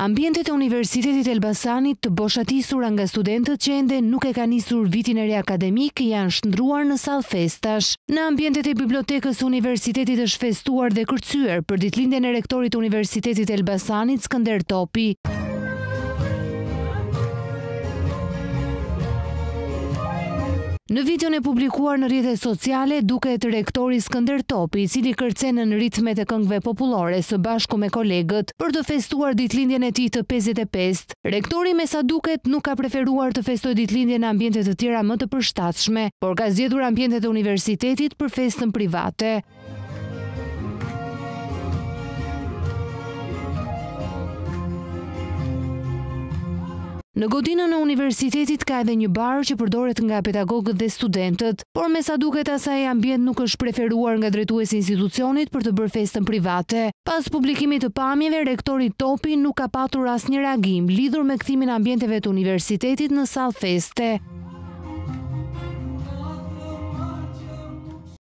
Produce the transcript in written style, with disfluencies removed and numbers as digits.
Ambientet e Universitetit Elbasanit të boshatisura nga studentët që ende nuk e ka nisur vitin e ri akademik janë shndruar në sallë festash. Në ambientet e bibliotekës së universitetit është festuar dhe kërcyer për ditëlindjen e rektorit të Universitetit Elbasanit Skënder Topi. Në videon e publikuar në rrjetet sociale duket rektori Skënder Topi, i cili kërcen në ritmet e këngëve popullore së bashku me kolegët për të festuar ditëlindjen e tij të 55. Rektori me sa duket nuk ka preferuar të festojë ditëlindjen në ambiente të tjera më të përshtatshme, por ka zgjedhur ambientet e universitetit për festën private. Në godinën e universitetit ka edhe një bar që përdoret nga pedagogët dhe studentët, por me sa duket asaj ambient nuk është preferuar nga drejtuesi i institucionit për të bërë festën private. Pas publikimit të pamjeve, rektori Topi nuk ka patur asnjë reagim lidhur me kthimin e ambienteve të universitetit në sallë feste.